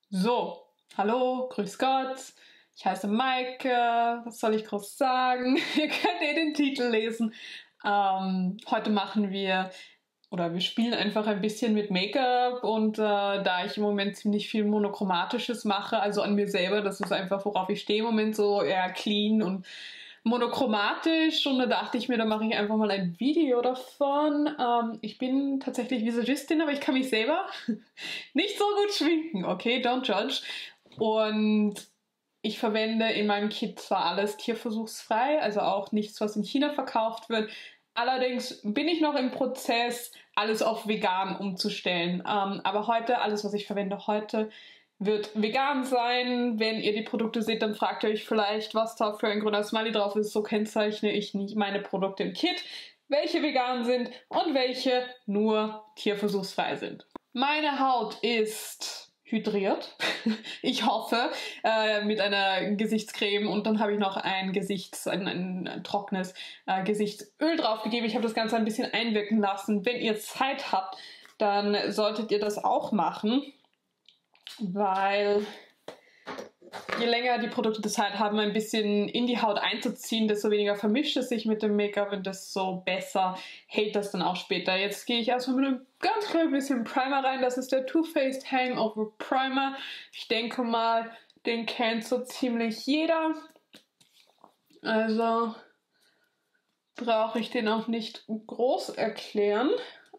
So, hallo, grüß Gott. Ich heiße Maike. Was soll ich groß sagen? Ihr könnt den Titel lesen. Heute machen wir, oder wir spielen einfach ein bisschen mit Make-up und da ich im Moment ziemlich viel Monochromatisches mache, also an mir selber, das ist einfach, worauf ich stehe im Moment, so eher clean und monochromatisch, und da dachte ich mir, da mache ich einfach mal ein Video davon. Ich bin tatsächlich Visagistin, aber ich kann mich selber nicht so gut schminken, okay, don't judge. Und ich verwende in meinem Kit zwar alles tierversuchsfrei, also auch nichts, was in China verkauft wird. Allerdings bin ich noch im Prozess, alles auf vegan umzustellen. Aber heute, alles, was ich verwende heute, wird vegan sein. Wenn ihr die Produkte seht, dann fragt ihr euch vielleicht, was da für ein grüner Smiley drauf ist. So kennzeichne ich nicht meine Produkte im Kit, welche vegan sind und welche nur tierversuchsfrei sind. Meine Haut ist hydriert, ich hoffe, mit einer Gesichtscreme, und dann habe ich noch ein trockenes Gesichtsöl draufgegeben. Ich habe das Ganze ein bisschen einwirken lassen. Wenn ihr Zeit habt, dann solltet ihr das auch machen, weil je länger die Produkte die Zeit haben, ein bisschen in die Haut einzuziehen, desto weniger vermischt es sich mit dem Make-up und desto besser hält das dann auch später. Jetzt gehe ich erstmal mit einem ganz kleinen bisschen Primer rein. Das ist der Too Faced Hangover Primer. Ich denke mal, den kennt so ziemlich jeder. Also brauche ich den auch nicht groß erklären.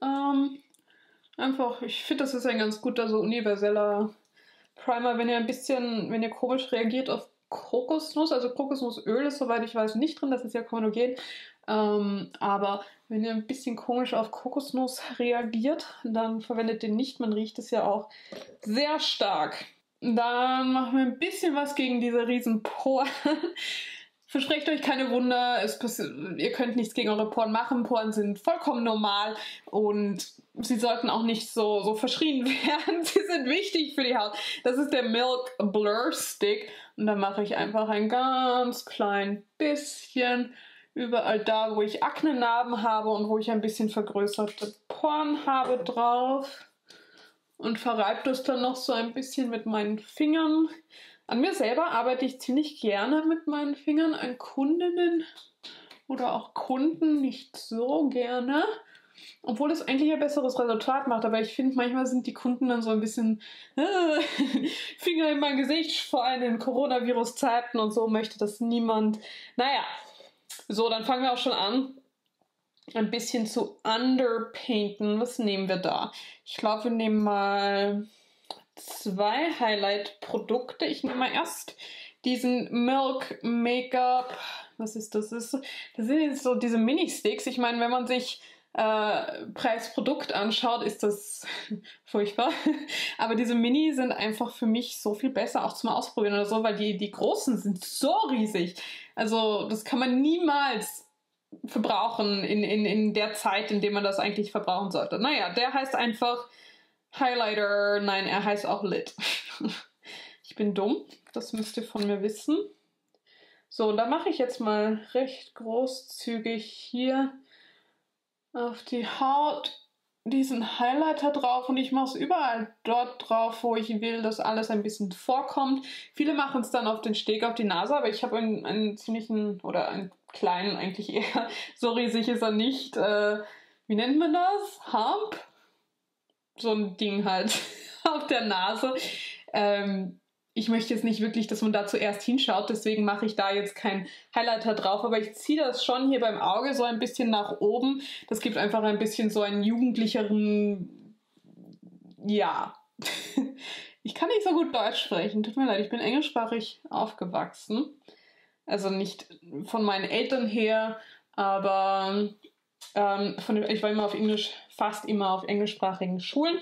Einfach, ich finde, das ist ein ganz guter, so universeller Primer, wenn ihr komisch reagiert auf Kokosnuss, also Kokosnussöl ist, soweit ich weiß, nicht drin, das ist ja chronogen, aber wenn ihr ein bisschen komisch auf Kokosnuss reagiert, dann verwendet den nicht, man riecht es ja auch sehr stark. Dann machen wir ein bisschen was gegen diese riesen Poren. Versprecht euch keine Wunder, ihr könnt nichts gegen eure Poren machen. Poren sind vollkommen normal und sie sollten auch nicht so verschrien werden. Sie sind wichtig für die Haut. Das ist der Milk Blur Stick und da mache ich einfach ein ganz klein bisschen überall da, wo ich Aknenarben habe und wo ich ein bisschen vergrößerte Poren habe, drauf und verreibe das dann noch so ein bisschen mit meinen Fingern. An mir selber arbeite ich ziemlich gerne mit meinen Fingern, an Kundinnen oder auch Kunden nicht so gerne, obwohl es eigentlich ein besseres Resultat macht. Aber ich finde, manchmal sind die Kunden dann so ein bisschen Finger in mein Gesicht, vor allem in Coronavirus-Zeiten, und so möchte das niemand. Naja, so, dann fangen wir auch schon an, ein bisschen zu underpainten. Was nehmen wir da? Ich glaube, wir nehmen mal 2 Highlight-Produkte. Ich nehme mal erst diesen Milk Make-up. Was ist das? Das sind jetzt so diese Mini-Sticks. Ich meine, wenn man sich Preis-Produkt anschaut, ist das furchtbar. Aber diese Mini sind einfach für mich so viel besser, auch zum Ausprobieren oder so, weil die großen sind so riesig. Also das kann man niemals verbrauchen in der Zeit, in der man das eigentlich verbrauchen sollte. Naja, der heißt einfach Highlighter. Nein, er heißt auch Lit. Ich bin dumm, das müsst ihr von mir wissen. So, und da mache ich jetzt mal recht großzügig hier auf die Haut diesen Highlighter drauf, und ich mache es überall dort drauf, wo ich will, dass alles ein bisschen vorkommt. Viele machen es dann auf den Steg auf die Nase, aber ich habe einen ziemlichen, oder einen kleinen, eigentlich eher, so riesig ist er nicht. Wie nennt man das? Hump? So ein Ding halt auf der Nase. Ich möchte jetzt nicht wirklich, dass man da zuerst hinschaut, deswegen mache ich da jetzt keinen Highlighter drauf, aber ich ziehe das schon hier beim Auge so ein bisschen nach oben. Das gibt einfach ein bisschen so einen jugendlicheren, ja. Ich kann nicht so gut Deutsch sprechen, tut mir leid, ich bin englischsprachig aufgewachsen. Also nicht von meinen Eltern her, aber ich war immer fast immer auf englischsprachigen Schulen.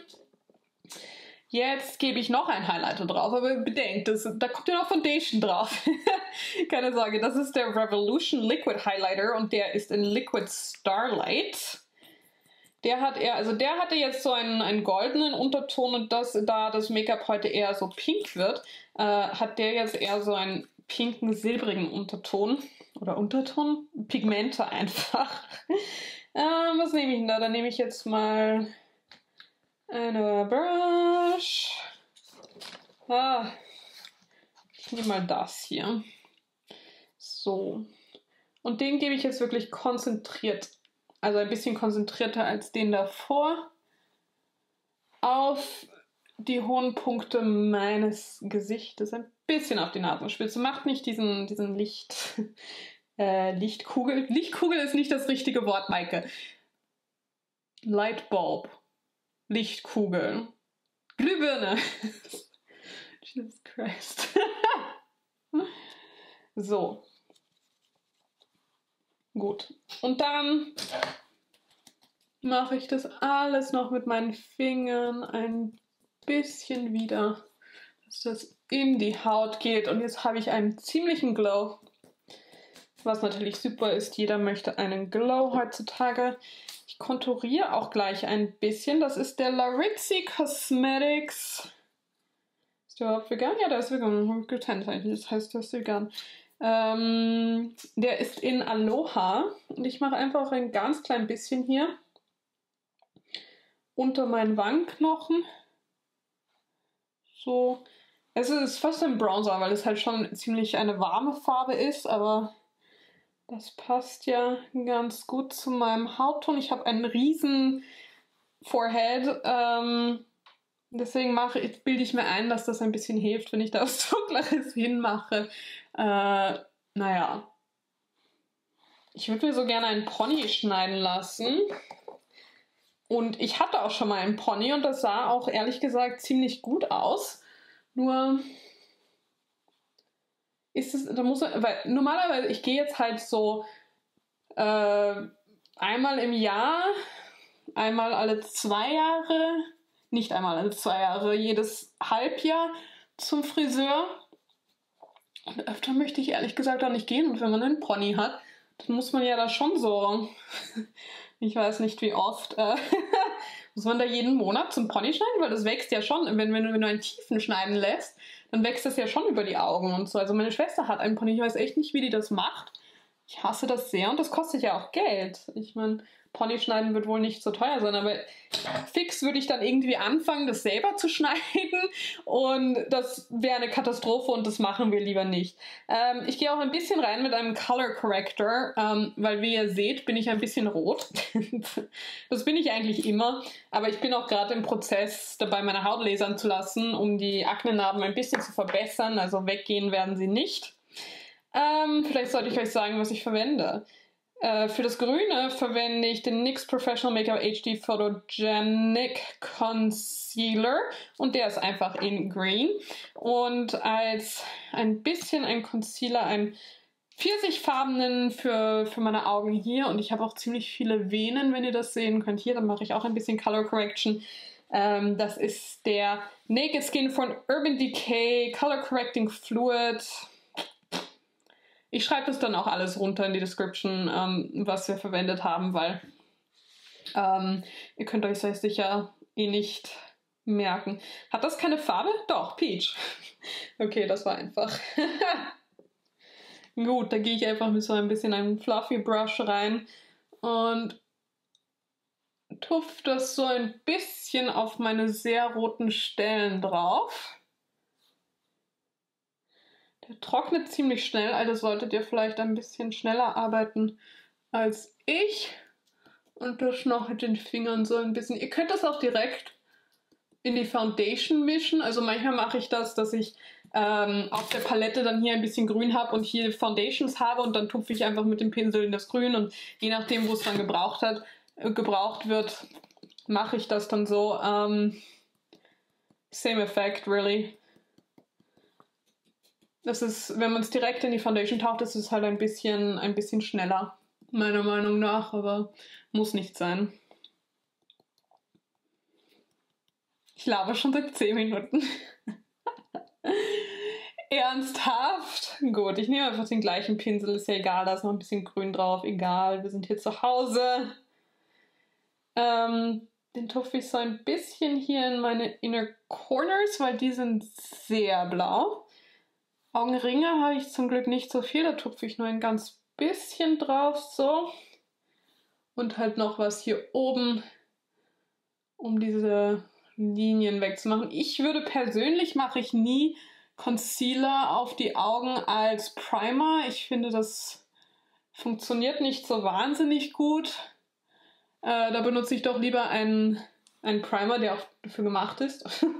Jetzt gebe ich noch einen Highlighter drauf, aber bedenkt, da kommt ja noch Foundation drauf. Keine Sorge, das ist der Revolution Liquid Highlighter und der ist in Liquid Starlight. Der hatte jetzt so einen goldenen Unterton, und da das Make-up heute eher so pink wird, hat der jetzt eher so einen pinken, silbrigen Unterton. Oder Unterton? Pigmente einfach. Was nehme ich denn da? Da nehme ich jetzt mal eine Brush Ah, ich nehme mal das hier. So. Und den gebe ich jetzt wirklich konzentriert, also ein bisschen konzentrierter als den davor, auf die hohen Punkte meines Gesichtes. Ein bisschen auf die Nasenspitze. Macht nicht diesen Lichtkugel. Lichtkugel ist nicht das richtige Wort, Maike. Lightbulb. Lichtkugel. Glühbirne. Jesus Christ. So. Gut. Und dann mache ich das alles noch mit meinen Fingern ein bisschen wieder, dass das in die Haut geht. Und jetzt habe ich einen ziemlichen Glow. Was natürlich super ist, jeder möchte einen Glow heutzutage. Ich konturiere auch gleich ein bisschen. Das ist der Laritzi Cosmetics. Ist der überhaupt vegan? Ja, der ist vegan. Habe ich getannt eigentlich. Das heißt, der ist vegan. Der ist in Aloha. Und ich mache einfach ein ganz klein bisschen hier unter meinen Wangenknochen. So. Es ist fast ein Bronzer, weil es halt schon ziemlich eine warme Farbe ist, aber das passt ja ganz gut zu meinem Hautton. Ich habe einen riesen Forehead. Deswegen bilde ich mir ein, dass das ein bisschen hilft, wenn ich da was Dunkleres hinmache. Naja. Ich würde mir so gerne einen Pony schneiden lassen. Und ich hatte auch schon mal einen Pony und das sah auch ehrlich gesagt ziemlich gut aus. Nur ist es, weil normalerweise, ich gehe jetzt halt so einmal im Jahr, einmal alle 2 Jahre, nicht einmal alle 2 Jahre, jedes Halbjahr zum Friseur. Und öfter möchte ich ehrlich gesagt auch nicht gehen. Und wenn man einen Pony hat, dann muss man ja da schon so, ich weiß nicht wie oft, muss man da jeden Monat zum Pony schneiden, weil das wächst ja schon, wenn du einen Tiefen schneiden lässt, dann wächst das ja schon über die Augen und so. Also meine Schwester hat einen Pony, ich weiß echt nicht, wie die das macht. Ich hasse das sehr und das kostet ja auch Geld. Ich meine, Pony schneiden wird wohl nicht so teuer sein, aber fix würde ich dann irgendwie anfangen, das selber zu schneiden und das wäre eine Katastrophe und das machen wir lieber nicht. Ich gehe auch ein bisschen rein mit einem Color Corrector, weil wie ihr seht, bin ich ein bisschen rot. Das bin ich eigentlich immer, aber ich bin auch gerade im Prozess dabei, meine Haut lasern zu lassen, um die Aknenarben ein bisschen zu verbessern, also weggehen werden sie nicht. Vielleicht sollte ich euch sagen, was ich verwende. Für das Grüne verwende ich den NYX Professional Makeup HD Photogenic Concealer und der ist einfach in Green. Und als ein bisschen ein Concealer, einen pfirsichfarbenen für meine Augen hier und ich habe auch ziemlich viele Venen, wenn ihr das sehen könnt hier, dann mache ich auch ein bisschen Color Correction. Das ist der Naked Skin von Urban Decay Color Correcting Fluid. Ich schreibe das dann auch alles runter in die Description, was wir verwendet haben, weil ihr könnt euch das sicher eh nicht merken. Hat das keine Farbe? Doch, Peach. Okay, das war einfach. Gut, da gehe ich einfach mit so ein bisschen einem Fluffy Brush rein und tupfe das so ein bisschen auf meine sehr roten Stellen drauf. Der trocknet ziemlich schnell, also solltet ihr vielleicht ein bisschen schneller arbeiten als ich. Und das noch mit den Fingern so ein bisschen. Ihr könnt das auch direkt in die Foundation mischen. Also manchmal mache ich das, dass ich auf der Palette dann hier ein bisschen Grün habe und hier Foundations habe und dann tupfe ich einfach mit dem Pinsel in das Grün und je nachdem, wo es dann gebraucht wird, mache ich das dann so. Same effect, really. Das ist, wenn man es direkt in die Foundation taucht, ist es halt ein bisschen schneller, meiner Meinung nach, aber muss nicht sein. Ich laber schon seit 10 Minuten. Ernsthaft? Gut, ich nehme einfach den gleichen Pinsel, ist ja egal, da ist noch ein bisschen Grün drauf, egal, wir sind hier zu Hause. Den tupfe ich so ein bisschen hier in meine Inner Corners, weil die sind sehr blau. Augenringe habe ich zum Glück nicht so viel, da tupfe ich nur ein ganz bisschen drauf, so. Und halt noch was hier oben, um diese Linien wegzumachen. Ich würde persönlich, mache ich nie Concealer auf die Augen als Primer. Ich finde, das funktioniert nicht so wahnsinnig gut. Da benutze ich doch lieber einen Primer, der auch dafür gemacht ist.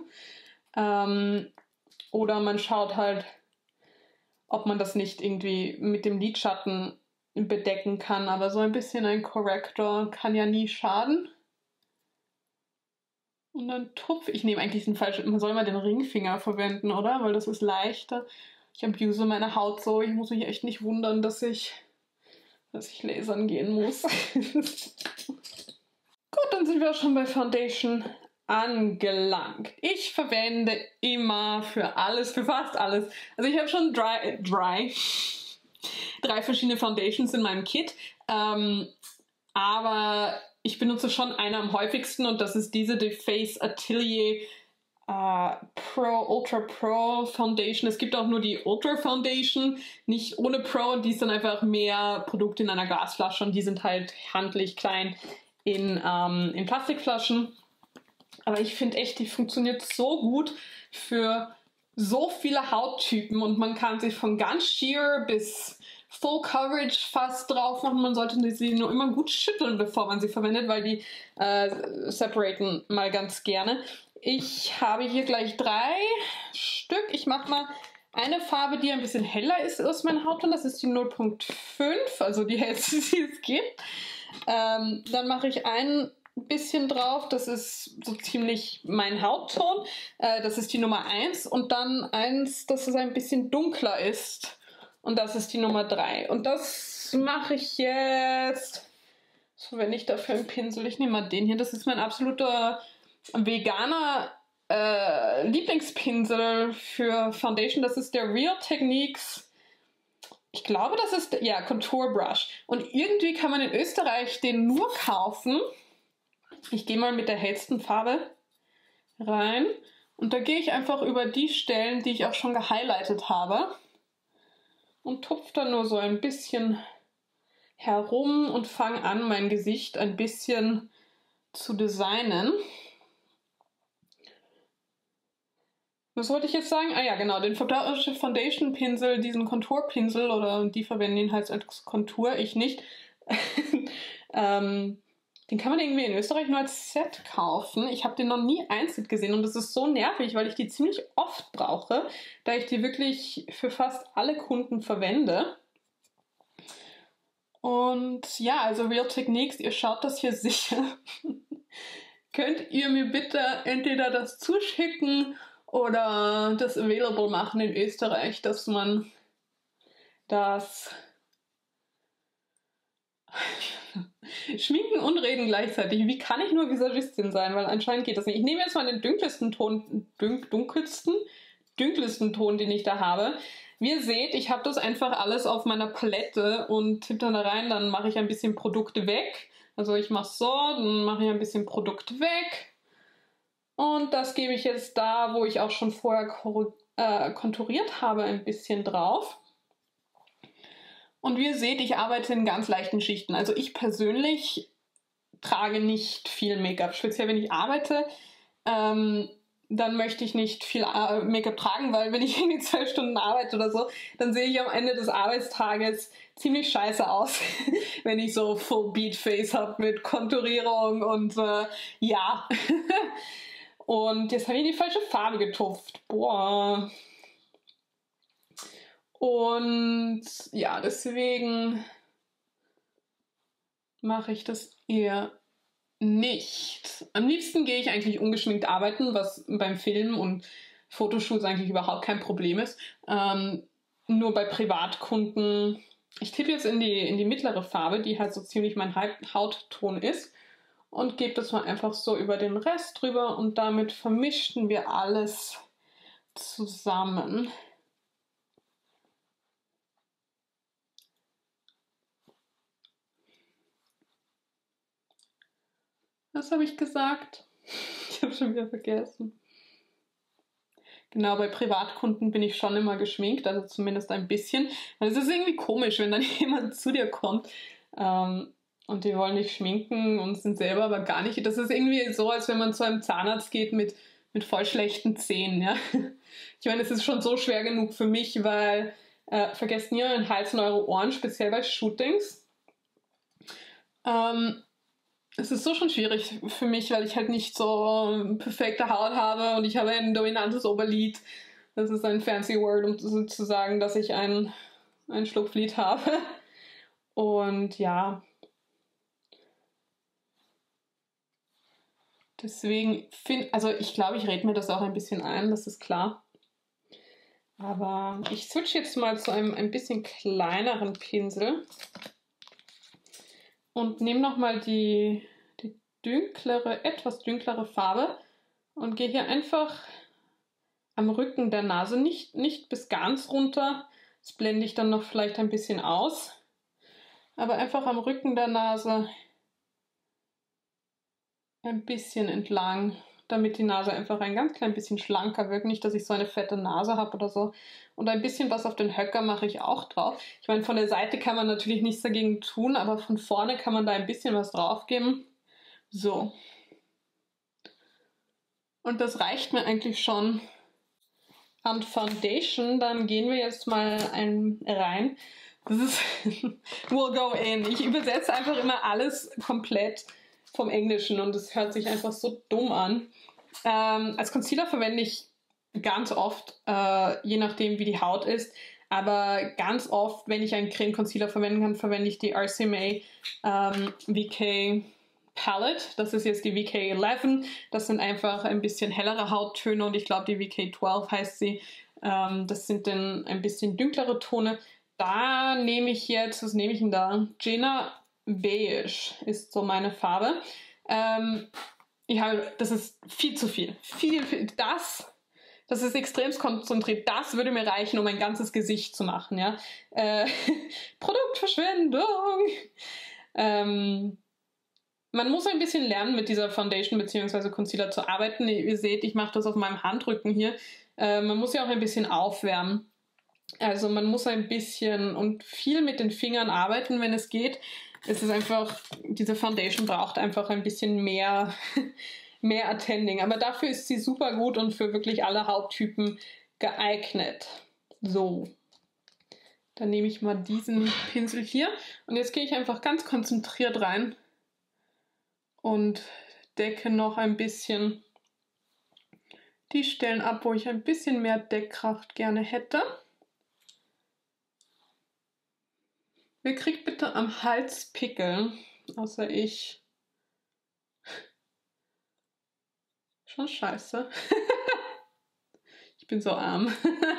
Oder man schaut halt, ob man das nicht irgendwie mit dem Lidschatten bedecken kann. Aber so ein bisschen ein Corrector kann ja nie schaden. Und dann tupfe ich. nehme eigentlich den falschen. Man soll mal den Ringfinger verwenden, oder? Weil das ist leichter. Ich abuse meine Haut so. Ich muss mich echt nicht wundern, dass ich lasern gehen muss. Gut, dann sind wir schon bei Foundation angelangt. Ich verwende immer für fast alles. Also ich habe schon drei verschiedene Foundations in meinem Kit. Aber ich benutze schon eine am häufigsten und das ist diese The Face Atelier Ultra Pro Foundation. Es gibt auch nur die Ultra Foundation, nicht ohne Pro, und die ist dann einfach mehr Produkte in einer Glasflasche und die sind halt handlich klein in Plastikflaschen. Aber ich finde echt, die funktioniert so gut für so viele Hauttypen und man kann sie von ganz sheer bis Full Coverage fast drauf machen. Man sollte sie nur immer gut schütteln, bevor man sie verwendet, weil die separaten mal ganz gerne. Ich habe hier gleich 3 Stück. Ich mache mal eine Farbe, die ein bisschen heller ist aus meiner Hautton. Das ist die 0.5, also die hellste, die es gibt. Dann mache ich ein bisschen drauf. Das ist so ziemlich mein Hautton. Das ist die Nummer 1. Und dann eins, das ein bisschen dunkler ist. Und das ist die Nummer 3. Und das mache ich jetzt. Was verwende ich dafür einen Pinsel? Ich nehme mal den hier. Das ist mein absoluter veganer Lieblingspinsel für Foundation. Das ist der Real Techniques. Ich glaube, das ist ja Contour Brush. Und irgendwie kann man in Österreich den nur kaufen. Ich gehe mal mit der hellsten Farbe rein. Und da gehe ich einfach über die Stellen, die ich auch schon gehighlightet habe. Und tupfe dann nur so ein bisschen herum und fange an, mein Gesicht ein bisschen zu designen. Was wollte ich jetzt sagen? Ah ja, genau, den Foundation Pinsel, diesen Konturpinsel, oder die verwenden ihn halt als Kontur, ich nicht. Den kann man irgendwie in Österreich nur als Set kaufen. Ich habe den noch nie einzeln gesehen und das ist so nervig, weil ich die ziemlich oft brauche, da ich die wirklich für fast alle Kunden verwende. Und ja, also Real Techniques, ihr schaut das hier sicher. Könnt ihr mir bitte entweder das zuschicken oder das available machen in Österreich, dass man das Schminken und Reden gleichzeitig. Wie kann ich nur Visagistin sein? Weil anscheinend geht das nicht. Ich nehme jetzt mal den dunkelsten Ton, den ich da habe. Wie ihr seht, ich habe das einfach alles auf meiner Palette und tippe dann da rein, dann mache ich ein bisschen Produkte weg. Also ich mache so, dann mache ich ein bisschen Produkt weg. Und das gebe ich jetzt da, wo ich auch schon vorher konturiert habe, ein bisschen drauf. Und wie ihr seht, ich arbeite in ganz leichten Schichten. Also ich persönlich trage nicht viel Make-up. Speziell wenn ich arbeite, dann möchte ich nicht viel Make-up tragen, weil wenn ich irgendwie 2 Stunden arbeite oder so, dann sehe ich am Ende des Arbeitstages ziemlich scheiße aus, wenn ich so Full Beat Face habe mit Konturierung und ja. Und jetzt habe ich die falsche Farbe getupft. Boah. Und ja, deswegen mache ich das eher nicht. Am liebsten gehe ich eigentlich ungeschminkt arbeiten, was beim Film und Fotoshoots eigentlich überhaupt kein Problem ist. Nur bei Privatkunden. Ich tippe jetzt in die mittlere Farbe, die halt so ziemlich mein Hautton ist. Und gebe das mal einfach so über den Rest drüber und damit vermischen wir alles zusammen. Was habe ich gesagt? Ich habe schon wieder vergessen. Genau, bei Privatkunden bin ich schon immer geschminkt, also zumindest ein bisschen. Weil es ist irgendwie komisch, wenn dann jemand zu dir kommt Und die wollen dich schminken und sind selber aber gar nicht. Das ist irgendwie so, als wenn man zu einem Zahnarzt geht mit voll schlechten Zähnen. Ja? Ich meine, es ist schon so schwer genug für mich, weil vergesst nie euren Hals und eure Ohren, speziell bei Shootings. Es ist so schon schwierig für mich, weil ich halt nicht so perfekte Haut habe und ich habe ein dominantes Oberlid. Das ist ein fancy word, um zu sagen, dass ich ein Schlupflid habe. Und ja, deswegen also ich glaube, ich rede mir das auch ein bisschen ein, das ist klar. Aber ich switch jetzt mal zu einem ein bisschen kleineren Pinsel und nehme nochmal die etwas dünklere Farbe und gehe hier einfach am Rücken der Nase, nicht bis ganz runter, das blende ich dann noch vielleicht ein bisschen aus, aber einfach am Rücken der Nase ein bisschen entlang, damit die Nase einfach ein ganz klein bisschen schlanker wirkt. Nicht, dass ich so eine fette Nase habe oder so. Und ein bisschen was auf den Höcker mache ich auch drauf. Ich meine, von der Seite kann man natürlich nichts dagegen tun, aber von vorne kann man da ein bisschen was drauf geben. So. Und das reicht mir eigentlich schon an Foundation. Dann gehen wir jetzt mal rein. Das ist we'll go in. Ich übersetze einfach immer alles komplett vom Englischen und es hört sich einfach so dumm an. Als Concealer verwende ich ganz oft, je nachdem wie die Haut ist, aber ganz oft, wenn ich einen Creme Concealer verwenden kann, verwende ich die RCMA VK Palette. Das ist jetzt die VK11. Das sind einfach ein bisschen hellere Hauttöne und ich glaube die VK12 heißt sie. Das sind dann ein bisschen dünklere Töne. Da nehme ich jetzt, was nehme ich denn da? Jena Beige ist so meine Farbe. Das ist viel zu viel. Das ist extrem konzentriert. Das würde mir reichen, um mein ganzes Gesicht zu machen. Ja? Produktverschwendung. Man muss ein bisschen lernen, mit dieser Foundation bzw. Concealer zu arbeiten. Ihr seht, ich mache das auf meinem Handrücken hier. Man muss ja auch ein bisschen aufwärmen. Also man muss ein bisschen und viel mit den Fingern arbeiten, wenn es geht. Es ist einfach, diese Foundation braucht einfach ein bisschen mehr Attending. Aber dafür ist sie super gut und für wirklich alle Hauttypen geeignet. So, dann nehme ich mal diesen Pinsel hier und jetzt gehe ich einfach ganz konzentriert rein und decke noch ein bisschen die Stellen ab, wo ich ein bisschen mehr Deckkraft gerne hätte. Wer kriegt bitte am Hals Pickel? Außer ich. Schon scheiße. Ich bin so arm.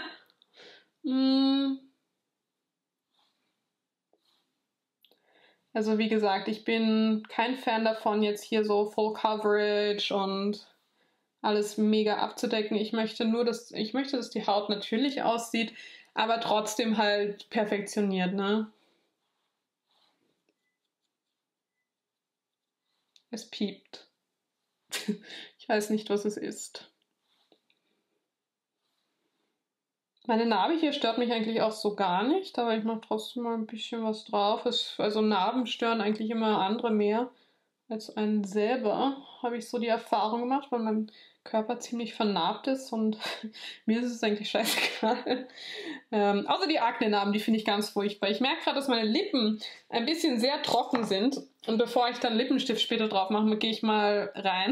Also wie gesagt, ich bin kein Fan davon, jetzt hier so Full Coverage und alles mega abzudecken. Ich möchte, dass die Haut natürlich aussieht, aber trotzdem halt perfektioniert, ne? Es piept. Ich weiß nicht, was es ist. Meine Narbe hier stört mich eigentlich auch so gar nicht, aber ich mache trotzdem mal ein bisschen was drauf. Also Narben stören eigentlich immer andere mehr als einen selber, habe ich so die Erfahrung gemacht, weil mein Körper ziemlich vernarbt ist und mir ist es eigentlich scheißegal. Außer die Akne-Narben, die finde ich ganz furchtbar. Ich merke gerade, dass meine Lippen ein bisschen sehr trocken sind und bevor ich dann Lippenstift später drauf mache, gehe ich mal rein.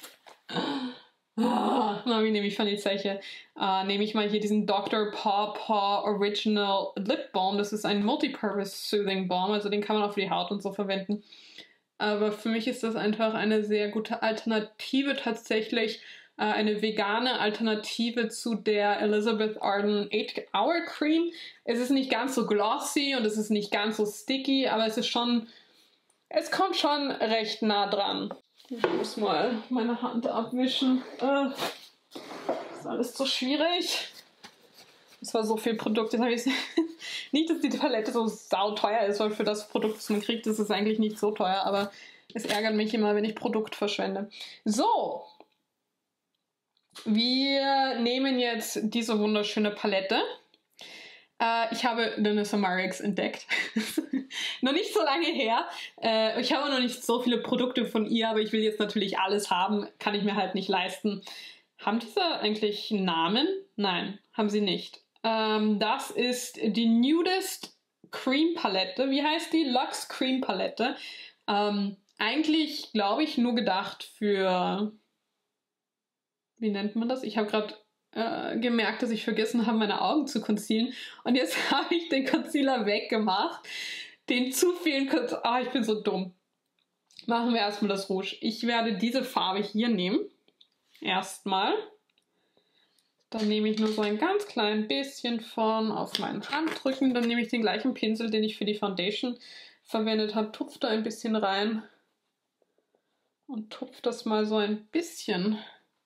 Wie nehme ich von die Zeche? Nehme ich mal hier diesen Dr. Paw Original Lip Balm. Das ist ein Multipurpose Soothing Balm, also den kann man auch für die Haut und so verwenden. Aber für mich ist das einfach eine sehr gute Alternative tatsächlich. Eine vegane Alternative zu der Elizabeth Arden 8-Hour Cream. Es ist nicht ganz so glossy und es ist nicht ganz so sticky, aber es kommt schon recht nah dran. Ich muss mal meine Hand abwischen. Das ist alles so schwierig. Es war so viel Produkt. Jetzt habe ich nicht, dass die Palette so sauteuer ist, weil für das Produkt, das man kriegt, ist es eigentlich nicht so teuer. Aber es ärgert mich immer, wenn ich Produkt verschwende. So. Wir nehmen jetzt diese wunderschöne Palette. Ich habe Vanessa Marx entdeckt. Noch nicht so lange her. Ich habe noch nicht so viele Produkte von ihr, aber ich will jetzt natürlich alles haben. Kann ich mir halt nicht leisten. Haben diese eigentlich Namen? Nein, haben sie nicht. Das ist die Nudist Cream Palette. Wie heißt die? Luxe Cream Palette. Eigentlich, glaube ich, nur gedacht für... Wie nennt man das? Ich habe gerade gemerkt, dass ich vergessen habe, meine Augen zu concealen. Und jetzt habe ich den Concealer weggemacht. Den zu vielen Concealer... Ah, ich bin so dumm. Machen wir erstmal das Rouge. Ich werde diese Farbe hier nehmen. Erstmal. Dann nehme ich nur so ein ganz klein bisschen von auf meinen Handrücken. Dann nehme ich den gleichen Pinsel, den ich für die Foundation verwendet habe. Tupfe da ein bisschen rein. Und tupfe das mal so ein bisschen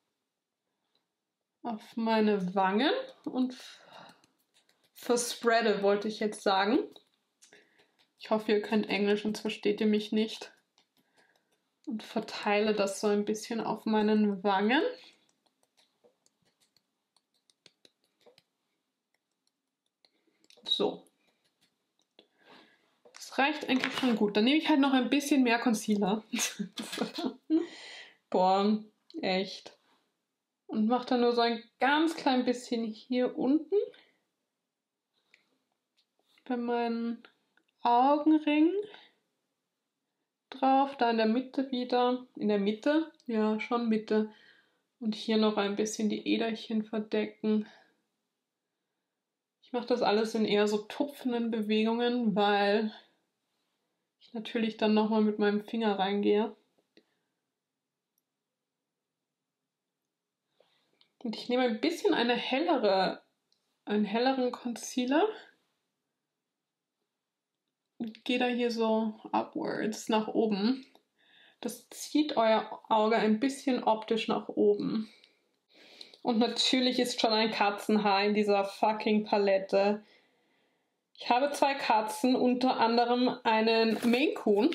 auf meine Wangen und verspreade, wollte ich jetzt sagen. Ich hoffe, ihr könnt Englisch und versteht ihr mich nicht. Und verteile das so ein bisschen auf meinen Wangen. So. Das reicht eigentlich schon gut. Dann nehme ich halt noch ein bisschen mehr Concealer. Boah, echt. Und mache dann nur so ein ganz klein bisschen hier unten bei meinen Augenringen drauf, da in der Mitte wieder, in der Mitte, ja schon Mitte, und hier noch ein bisschen die Äderchen verdecken. Ich mache das alles in eher so tupfenden Bewegungen, weil ich natürlich dann nochmal mit meinem Finger reingehe. Und ich nehme ein bisschen einen helleren Concealer und gehe da hier so upwards nach oben. Das zieht euer Auge ein bisschen optisch nach oben. Und natürlich ist schon ein Katzenhaar in dieser fucking Palette. Ich habe 2 Katzen, unter anderem einen Maine Coon.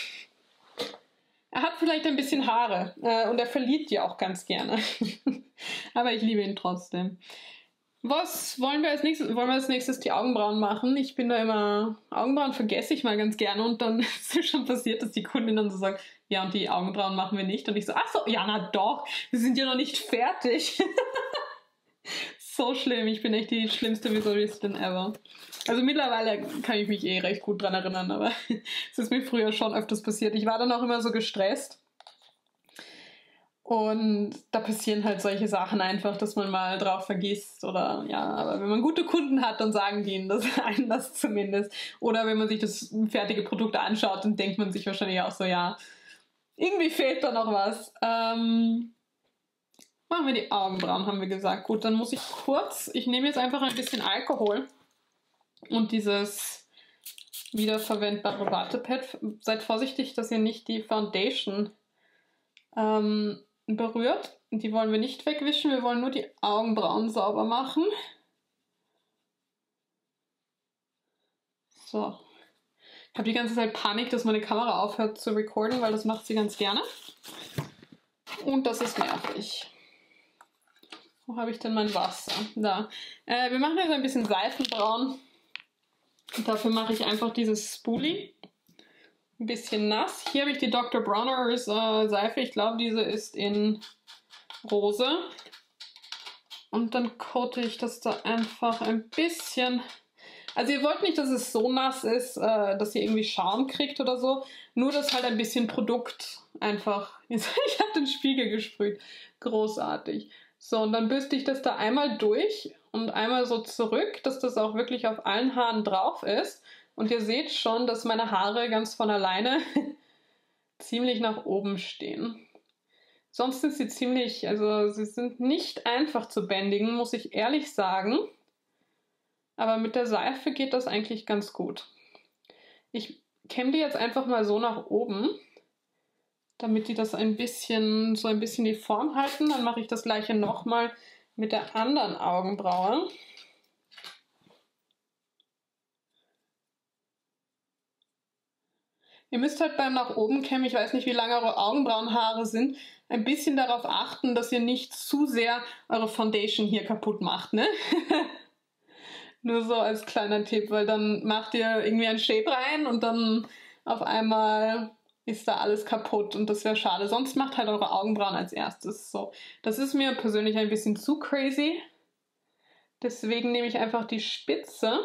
Er hat vielleicht ein bisschen Haare und er verliert die auch ganz gerne. Aber ich liebe ihn trotzdem. Was wollen wir als nächstes? Wollen wir als nächstes die Augenbrauen machen? Ich bin da immer... Augenbrauen vergesse ich mal ganz gerne und dann ist es schon passiert, dass die Kundin dann so sagt, ja, und die Augenbrauen machen wir nicht. Und ich so, ach so, ja, na doch, wir sind ja noch nicht fertig. So schlimm, ich bin echt die schlimmste Visualistin ever. Also mittlerweile kann ich mich recht gut dran erinnern, aber es ist mir früher schon öfters passiert. Ich war dann auch immer so gestresst. Und da passieren halt solche Sachen einfach, dass man mal drauf vergisst oder ja, aber wenn man gute Kunden hat, dann sagen die ihnen das, einen das zumindest. Oder wenn man sich das fertige Produkt anschaut, dann denkt man sich wahrscheinlich auch so, ja, irgendwie fehlt da noch was. Machen wir die Augenbrauen, haben wir gesagt. Gut, dann muss ich kurz, ich nehme jetzt einfach ein bisschen Alkohol und dieses wiederverwendbare Wattepad. Seid vorsichtig, dass ihr nicht die Foundation berührt. Die wollen wir nicht wegwischen, wir wollen nur die Augenbrauen sauber machen. So. Ich habe die ganze Zeit Panik, dass meine Kamera aufhört zu recorden, weil das macht sie ganz gerne. Und das ist nervig. Wo habe ich denn mein Wasser? Da. Wir machen jetzt ein bisschen Seifenbraun. Und dafür mache ich einfach dieses Spoolie. Ein bisschen nass. Hier habe ich die Dr. Bronner's Seife. Ich glaube, diese ist in Rose. Und dann coate ich das da einfach ein bisschen. Also ihr wollt nicht, dass es so nass ist, dass ihr irgendwie Schaum kriegt oder so. Nur, dass halt ein bisschen Produkt einfach... Ich habe den Spiegel gesprüht. Großartig. So, und dann bürste ich das da einmal durch und einmal so zurück, dass das auch wirklich auf allen Haaren drauf ist. Und ihr seht schon, dass meine Haare ganz von alleine ziemlich nach oben stehen. Sonst sind sie ziemlich, also sie sind nicht einfach zu bändigen, muss ich ehrlich sagen. Aber mit der Seife geht das eigentlich ganz gut. Ich kämme die jetzt einfach mal so nach oben, damit die das so ein bisschen die Form halten. Dann mache ich das gleiche nochmal mit der anderen Augenbraue. Ihr müsst halt beim nach oben kämmen, ich weiß nicht, wie lange eure Augenbrauenhaare sind, ein bisschen darauf achten, dass ihr nicht zu sehr eure Foundation hier kaputt macht, ne? Nur so als kleiner Tipp, weil dann macht ihr irgendwie ein Shape rein und dann auf einmal ist da alles kaputt und das wäre schade. Sonst macht halt eure Augenbrauen als erstes. So, das ist mir persönlich ein bisschen zu crazy. Deswegen nehme ich einfach die Spitze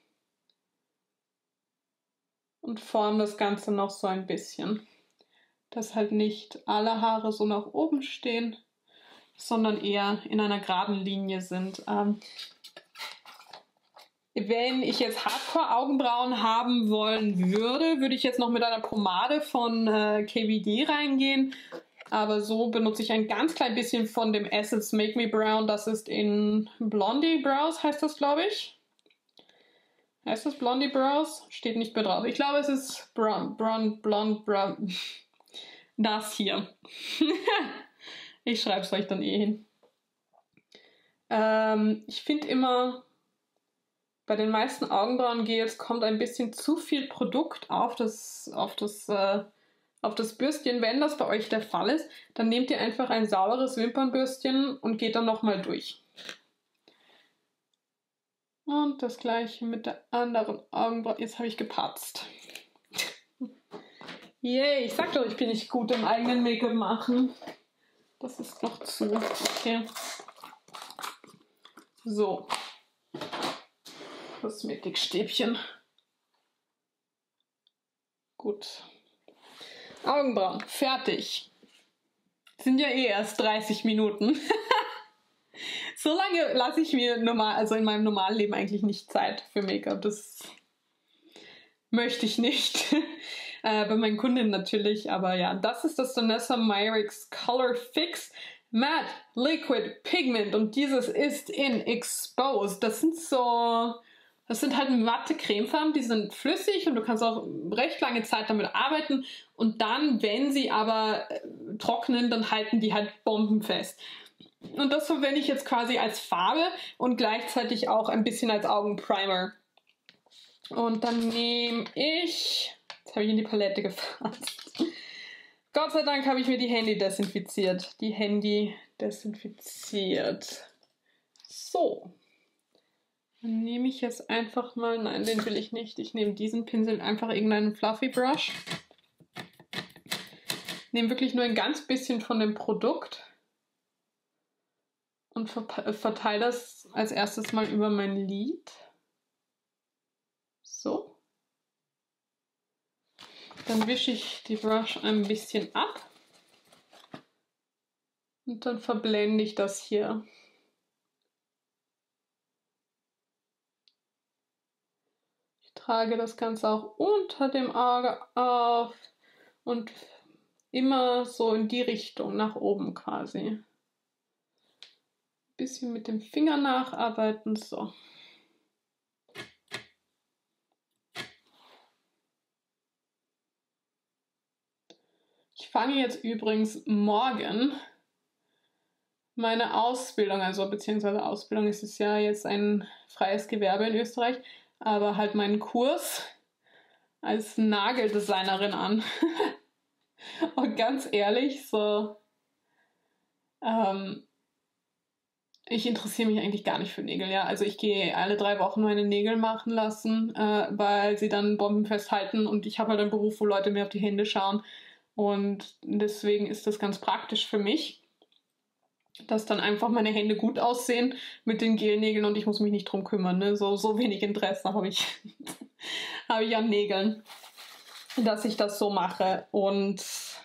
und forme das Ganze noch so ein bisschen. Dass halt nicht alle Haare so nach oben stehen, sondern eher in einer geraden Linie sind. Wenn ich jetzt Hardcore-Augenbrauen haben wollen würde, würde ich jetzt noch mit einer Pomade von KVD reingehen. Aber so benutze ich ein ganz klein bisschen von dem Essence Make Me Brown. Das ist in Blondie Brows, heißt das, glaube ich. Heißt das Blondie Brows? Steht nicht mehr drauf. Ich glaube, es ist Brown. Das hier. Ich schreibe es euch dann eh hin. Ich finde immer, bei den meisten Augenbrauengels kommt ein bisschen zu viel Produkt auf das Bürstchen. Wenn das bei euch der Fall ist, dann nehmt ihr einfach ein sauberes Wimpernbürstchen und geht dann nochmal durch. Und das gleiche mit der anderen Augenbraue. Jetzt habe ich gepatzt. Yay, ich sag doch, ich bin nicht gut im eigenen Make-up machen. Das ist noch zu. Okay. So. Kosmetikstäbchen. Gut. Augenbrauen. Fertig. Sind ja eh erst 30 Minuten. So lange lasse ich mir in meinem normalen Leben eigentlich nicht Zeit für Make-up. Das möchte ich nicht. Bei meinen Kundinnen natürlich, aber ja, das ist das Danessa Myricks Color Fix Matte Liquid Pigment und dieses ist in Exposed. Das sind halt matte Cremefarben, die sind flüssig und du kannst auch recht lange Zeit damit arbeiten und dann, wenn sie aber trocknen, dann halten die halt bombenfest. Und das verwende ich jetzt quasi als Farbe und gleichzeitig auch ein bisschen als Augenprimer. Und dann nehme ich... Jetzt habe ich in die Palette gefasst. Gott sei Dank habe ich mir die Handy desinfiziert. So. Dann nehme ich jetzt einfach mal... Nein, den will ich nicht. Ich nehme diesen Pinsel, einfach irgendeinen Fluffy Brush. Nehme wirklich nur ein ganz bisschen von dem Produkt. Und verteile das als erstes mal über mein Lid. So. Dann wische ich die Brush ein bisschen ab. Und dann verblende ich das hier. Ich trage das Ganze auch unter dem Auge auf und immer so in die Richtung, nach oben quasi. Bisschen mit dem Finger nacharbeiten, so. Ich fange jetzt übrigens morgen meine Ausbildung, also beziehungsweise Ausbildung ist es ja jetzt ein freies Gewerbe in Österreich, aber halt meinen Kurs als Nageldesignerin an. Und ganz ehrlich, so ich interessiere mich eigentlich gar nicht für Nägel, ja. Also ich gehe alle 3 Wochen meine Nägel machen lassen, weil sie dann bombenfest halten und ich habe halt einen Beruf, wo Leute mir auf die Hände schauen und deswegen ist das ganz praktisch für mich, dass dann einfach meine Hände gut aussehen mit den Gelnägeln und ich muss mich nicht drum kümmern, ne? So wenig Interesse habe ich, habe ich an Nägeln, dass ich das so mache und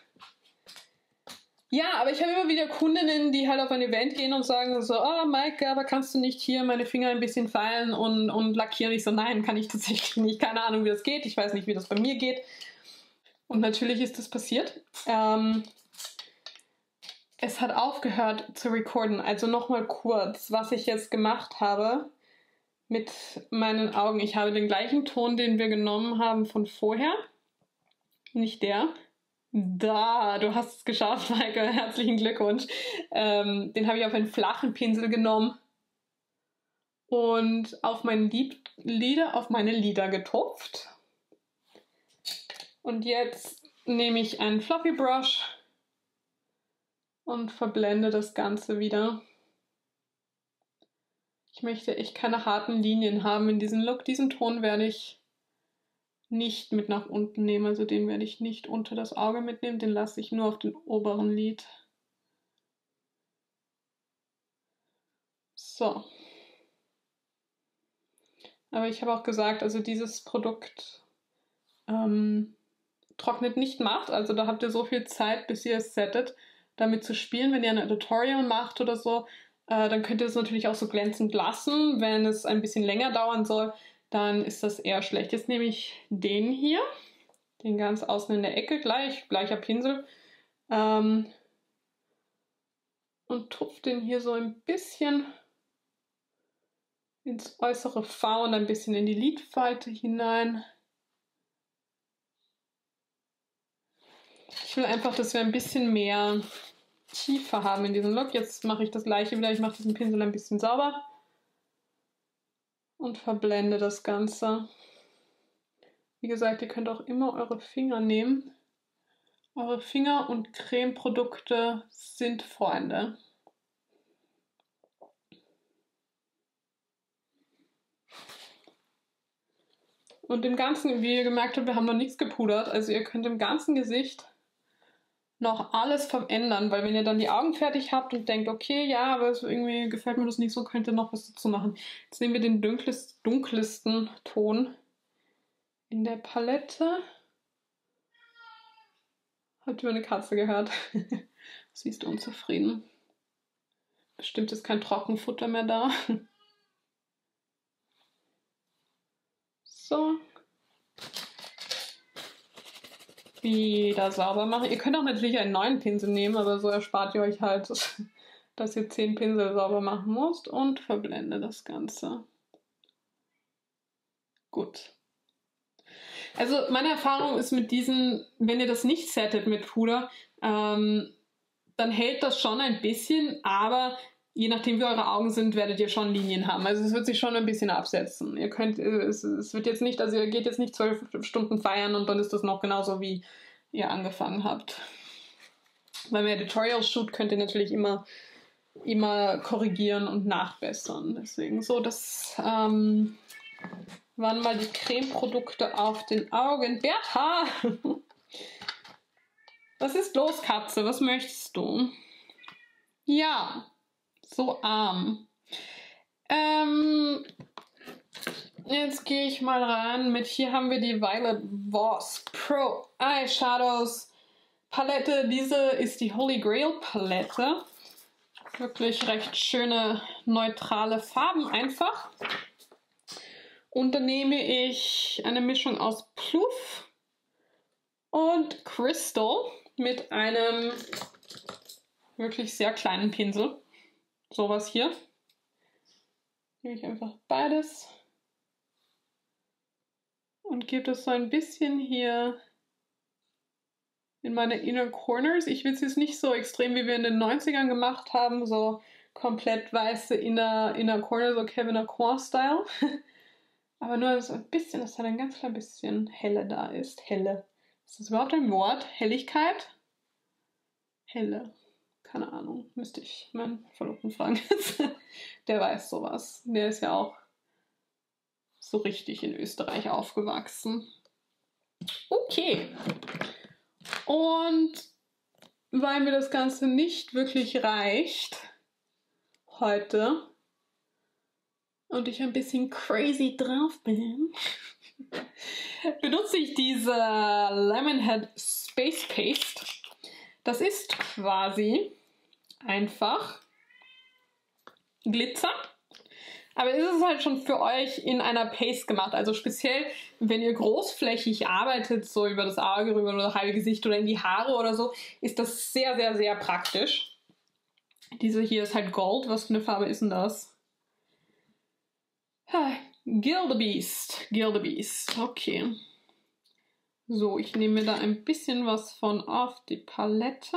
ja, aber ich habe immer wieder Kundinnen, die halt auf ein Event gehen und sagen so, oh Maike, aber kannst du nicht hier meine Finger ein bisschen feilen und lackieren? Ich so, nein, kann ich tatsächlich nicht. Keine Ahnung, wie das geht. Ich weiß nicht, wie das bei mir geht. Und natürlich ist das passiert. Es hat aufgehört zu recorden. Also nochmal kurz, was ich jetzt gemacht habe mit meinen Augen. Ich habe den gleichen Ton, den wir genommen haben von vorher. Nicht der. Da, du hast es geschafft, Maike. Herzlichen Glückwunsch. Den habe ich auf einen flachen Pinsel genommen und auf meine Lider getupft. Und jetzt nehme ich einen Fluffy Brush und verblende das Ganze wieder. Ich möchte echt keine harten Linien haben in diesem Look. Diesen Ton werde ich nicht mit nach unten nehmen, also den werde ich nicht unter das Auge mitnehmen, den lasse ich nur auf den oberen Lid. So. Aber ich habe auch gesagt, also dieses Produkt trocknet nicht matt, also da habt ihr so viel Zeit, bis ihr es settet, damit zu spielen. Wenn ihr ein Tutorial macht oder so, dann könnt ihr es natürlich auch so glänzend lassen. Wenn es ein bisschen länger dauern soll, dann ist das eher schlecht. Jetzt nehme ich den hier, den ganz außen in der Ecke, gleicher Pinsel, und tupfe den hier so ein bisschen ins äußere V und ein bisschen in die Lidfalte hinein. Ich will einfach, dass wir ein bisschen mehr Tiefe haben in diesem Look. Jetzt mache ich das gleiche wieder. Ich mache diesen Pinsel ein bisschen sauber und verblende das Ganze. Wie gesagt, ihr könnt auch immer eure Finger nehmen. Eure Finger und Cremeprodukte sind Freunde. Und im Ganzen, wie ihr gemerkt habt, wir haben noch nichts gepudert. Also ihr könnt im ganzen Gesicht noch alles verändern, weil wenn ihr dann die Augen fertig habt und denkt, okay, ja, aber irgendwie gefällt mir das nicht so, könnt ihr noch was dazu machen. Jetzt nehmen wir den dunkelsten Ton in der Palette. Habt ihr eine Katze gehört? Sie ist unzufrieden. Bestimmt ist kein Trockenfutter mehr da. So. Wieder sauber machen. Ihr könnt auch natürlich einen neuen Pinsel nehmen, aber so erspart ihr euch halt, dass ihr 10 Pinsel sauber machen müsst, und verblende das Ganze. Gut. Also meine Erfahrung ist mit diesen, wenn ihr das nicht settet mit Puder, dann hält das schon ein bisschen, aber je nachdem wie eure Augen sind, werdet ihr schon Linien haben. Also es wird sich schon ein bisschen absetzen. Ihr könnt, es wird jetzt nicht, also ihr geht jetzt nicht 12 Stunden feiern und dann ist das noch genauso, wie ihr angefangen habt. Beim Editorial-Shoot könnt ihr natürlich immer korrigieren und nachbessern. Deswegen so, das waren mal die Cremeprodukte auf den Augen. Bertha! Was ist los, Katze? Was möchtest du? Ja, so arm. Jetzt gehe ich mal rein mit, hier haben wir die Violet Voss Pro Eyeshadows Palette. Diese ist die Holy Grail Palette. Wirklich recht schöne, neutrale Farben einfach. Und dann nehme ich eine Mischung aus Pluff und Crystal mit einem wirklich sehr kleinen Pinsel. Sowas hier. Nehme ich einfach beides und gebe das so ein bisschen hier in meine Inner Corners. Ich will es jetzt nicht so extrem, wie wir in den 90ern gemacht haben, so komplett weiße Inner Corner, so Kevin Aucoin-Style. Aber nur so ein bisschen, dass da ein ganz klein bisschen Helle da ist. Helle. Ist das überhaupt ein Wort? Helligkeit? Helle. Keine Ahnung. Müsste ich meinen Verlobten fragen. Der weiß sowas. Der ist ja auch so richtig in Österreich aufgewachsen. Okay. Und weil mir das Ganze nicht wirklich reicht heute und ich ein bisschen crazy drauf bin, benutze ich diese Lemonhead Space Paste. Das ist quasi einfach Glitzer. Aber es ist halt schon für euch in einer Paste gemacht. Also speziell, wenn ihr großflächig arbeitet, so über das Auge rüber oder das halbe Gesicht oder in die Haare oder so, ist das sehr, sehr, sehr praktisch. Diese hier ist halt Gold. Was für eine Farbe ist denn das? Gildebeest. Gildebeest. Okay. So, ich nehme mir da ein bisschen was von auf die Palette.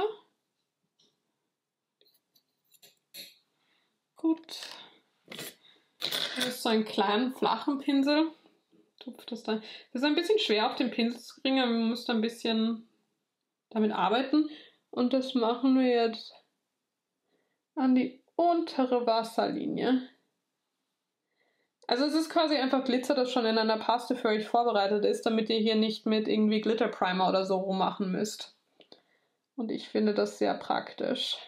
Gut. Das ist so einen kleinen, flachen Pinsel. Tupft das da. Das ist ein bisschen schwer auf den Pinsel zu kriegen, aber man muss da ein bisschen damit arbeiten. Und das machen wir jetzt an die untere Wasserlinie. Also es ist quasi einfach Glitzer, das schon in einer Paste für euch vorbereitet ist, damit ihr hier nicht mit irgendwie Glitterprimer oder so rummachen müsst. Und ich finde das sehr praktisch.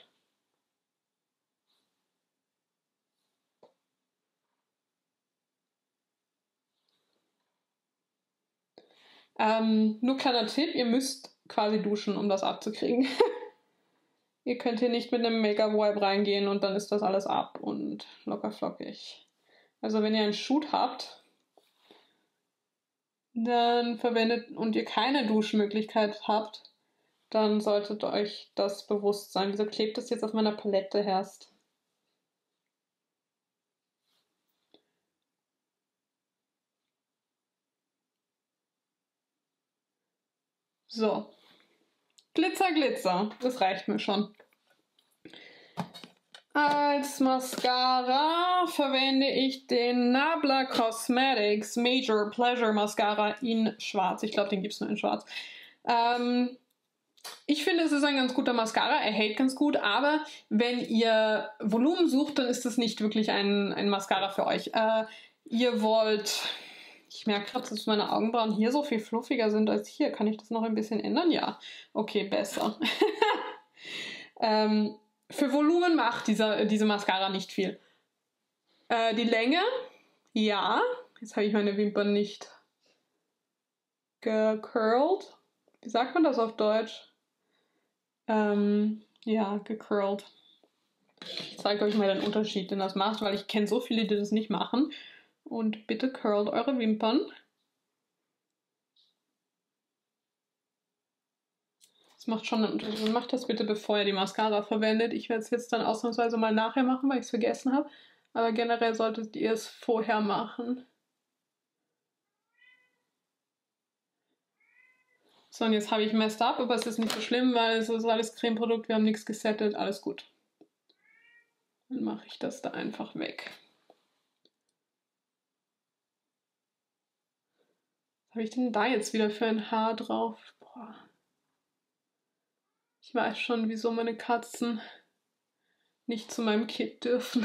Nur kleiner Tipp, ihr müsst quasi duschen, um das abzukriegen. Ihr könnt hier nicht mit einem Make-up-Wipe reingehen und dann ist das alles ab und locker flockig. Also wenn ihr einen Shoot habt, dann verwendet und ihr keine Duschmöglichkeit habt, dann solltet euch das bewusst sein. Wieso klebt das jetzt auf meiner Palette erst? So. Glitzer, Glitzer. Das reicht mir schon. Als Mascara verwende ich den Nabla Cosmetics Major Pleasure Mascara in schwarz. Ich glaube, den gibt es nur in schwarz. Ich finde, es ist ein ganz guter Mascara. Er hält ganz gut, aber wenn ihr Volumen sucht, dann ist das nicht wirklich ein Mascara für euch. Ihr wollt... Ich merke gerade, dass meine Augenbrauen hier so viel fluffiger sind als hier. Kann ich das noch ein bisschen ändern? Ja. Okay, besser. Für Volumen macht diese Mascara nicht viel. Die Länge? Ja. Jetzt habe ich meine Wimpern nicht gecurlt. Wie sagt man das auf Deutsch? Ja, gecurlt. Ich zeige euch mal den Unterschied, den das macht, weil ich kenne so viele, die das nicht machen. Und bitte curlt eure Wimpern. Das macht schon einen Unterschied. Macht das bitte, bevor ihr die Mascara verwendet. Ich werde es jetzt dann ausnahmsweise mal nachher machen, weil ich es vergessen habe. Aber generell solltet ihr es vorher machen. So, und jetzt habe ich messed up, aber es ist nicht so schlimm, weil es ist alles Cremeprodukt, wir haben nichts gesettet, alles gut. Dann mache ich das da einfach weg. Was habe ich denn da jetzt wieder für ein Haar drauf? Boah. Ich weiß schon, wieso meine Katzen nicht zu meinem Kit dürfen.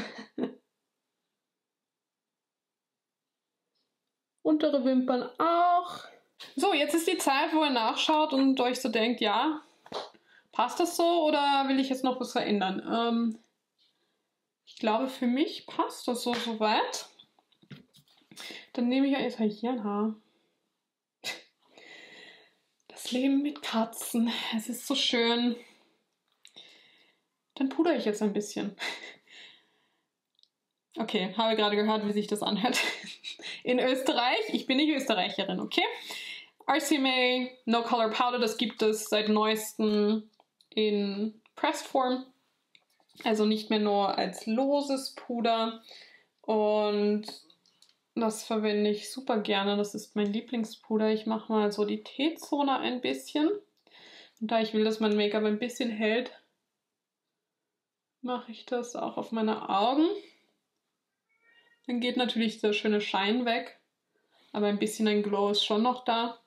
Untere Wimpern auch. So, jetzt ist die Zeit, wo ihr nachschaut und euch so denkt, ja, passt das so oder will ich jetzt noch was verändern? Ich glaube, für mich passt das so soweit. Dann nehme ich jetzt hier ein Haar. Das Leben mit Katzen, es ist so schön. Dann pudere ich jetzt ein bisschen. Okay, habe gerade gehört, wie sich das anhört. In Österreich, ich bin nicht Österreicherin, okay? RCMA No Color Powder, das gibt es seit neuestem in Pressed Form. Also nicht mehr nur als loses Puder. Und das verwende ich super gerne. Das ist mein Lieblingspuder. Ich mache mal so die T-Zone ein bisschen. Und da ich will, dass mein Make-up ein bisschen hält, mache ich das auch auf meine Augen. Dann geht natürlich der schöne Schein weg. Aber ein bisschen ein Glow ist schon noch da.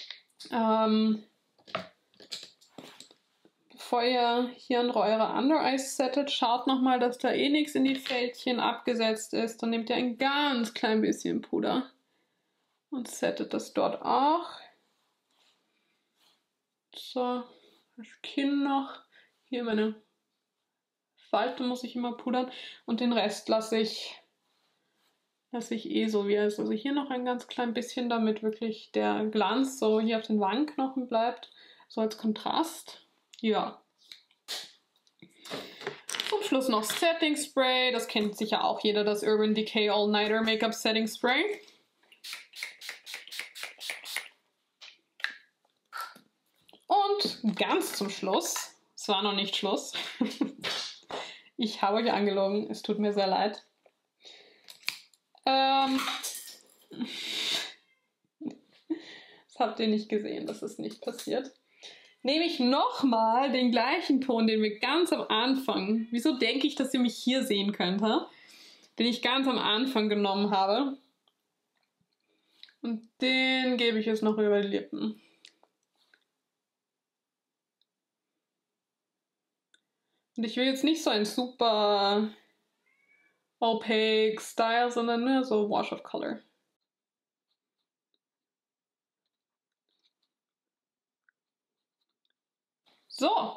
Bevor ihr hier an eure Under Eyes settet, schaut nochmal, dass da eh nichts in die Fältchen abgesetzt ist. Dann nehmt ihr ein ganz klein bisschen Puder und settet das dort auch. So, das Kinn noch. Hier meine Falte muss ich immer pudern und den Rest lasse ich eh so wie er ist. Also hier noch ein ganz klein bisschen, damit wirklich der Glanz so hier auf den Wangenknochen bleibt, so als Kontrast. Ja. Zum Schluss noch Setting Spray. Das kennt sicher auch jeder, das Urban Decay All Nighter Make-up Setting Spray. Und ganz zum Schluss, es war noch nicht Schluss, ich habe euch angelogen, es tut mir sehr leid. Das habt ihr nicht gesehen, das ist nicht passiert. Nehme ich nochmal den gleichen Ton, den wir ganz am Anfang, wieso denke ich, dass ihr mich hier sehen könnt, den ich ganz am Anfang genommen habe. Und den gebe ich jetzt noch über die Lippen. Und ich will jetzt nicht so ein super opaque Style, sondern ne, so Wash of Color. So.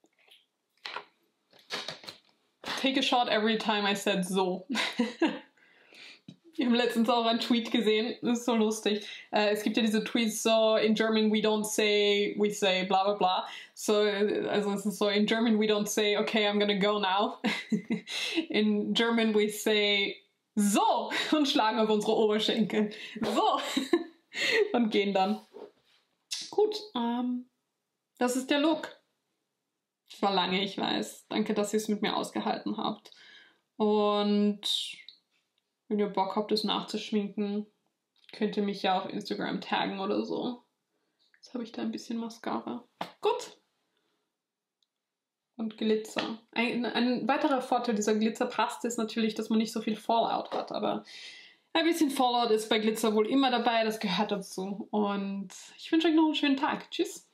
Take a shot every time I said so. Ich habe letztens auch einen Tweet gesehen, das ist so lustig. Es gibt ja diese Tweets so, in German we don't say, we say bla bla bla. So, also es ist so, in German we don't say, okay, I'm gonna go now. In German we say, so, und schlagen auf unsere Oberschenkel. So. Und gehen dann. Gut, das ist der Look. Das war lange, ich weiß. Danke, dass ihr es mit mir ausgehalten habt. Und wenn ihr Bock habt, es nachzuschminken, könnt ihr mich ja auf Instagram taggen oder so. Jetzt habe ich da ein bisschen Mascara. Gut. Und Glitzer. Ein weiterer Vorteil dieser Glitzerpaste ist natürlich, dass man nicht so viel Fallout hat. Aber ein bisschen Fallout ist bei Glitzer wohl immer dabei. Das gehört dazu. Und ich wünsche euch noch einen schönen Tag. Tschüss.